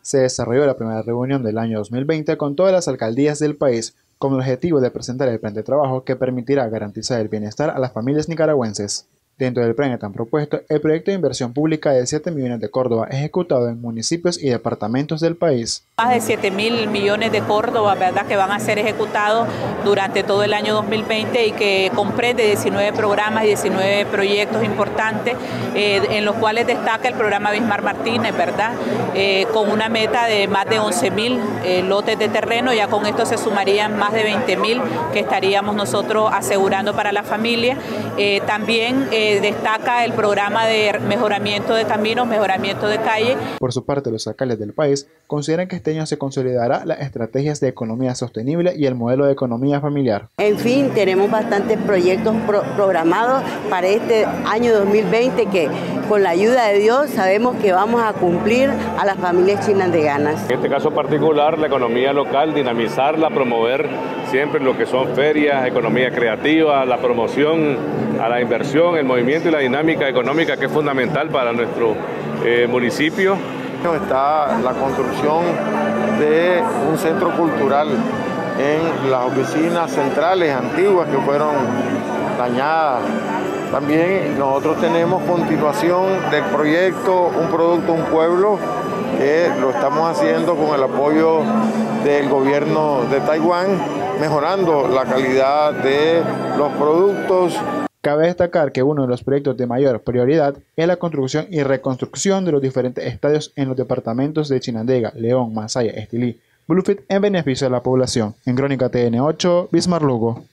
se desarrolló la primera reunión del año 2020 con todas las alcaldías del país, con el objetivo de presentar el plan de trabajo que permitirá garantizar el bienestar a las familias nicaragüenses. Dentro del plan tan propuesto, el proyecto de inversión pública de 7 millones de Córdoba ejecutado en municipios y departamentos del país. Más de 7.000 millones de Córdoba, ¿verdad?, que van a ser ejecutados durante todo el año 2020 y que comprende 19 programas y 19 proyectos importantes, en los cuales destaca el programa Bismar Martínez, ¿verdad?, con una meta de más de 11.000 lotes de terreno. Ya con esto se sumarían más de 20.000 que estaríamos nosotros asegurando para la familia. También destaca el programa de mejoramiento de caminos, mejoramiento de calle. Por su parte, los alcaldes del país consideran que este año se consolidará las estrategias de economía sostenible y el modelo de economía familiar. En fin, tenemos bastantes proyectos programados para este año 2020 que con la ayuda de Dios sabemos que vamos a cumplir a las familias chinandeganas. En este caso particular, la economía local, dinamizarla, promover siempre lo que son ferias, economía creativa, la promoción a la inversión, el movimiento y la dinámica económica que es fundamental para nuestro municipio. Está la construcción de un centro cultural en las oficinas centrales antiguas que fueron dañadas. También nosotros tenemos continuación del proyecto Un Producto, Un Pueblo, que lo estamos haciendo con el apoyo del gobierno de Taiwán, mejorando la calidad de los productos. Cabe destacar que uno de los proyectos de mayor prioridad es la construcción y reconstrucción de los diferentes estadios en los departamentos de Chinandega, León, Masaya, Estilí, Bluefield en beneficio de la población. En Crónica TN8, Bismar Lugo.